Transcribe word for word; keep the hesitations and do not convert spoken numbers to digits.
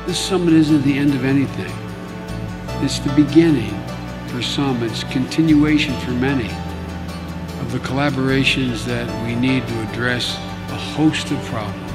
This summit isn't the end of anything. It's the beginning for some. It's continuation for many of the collaborations that we need to address a host of problems.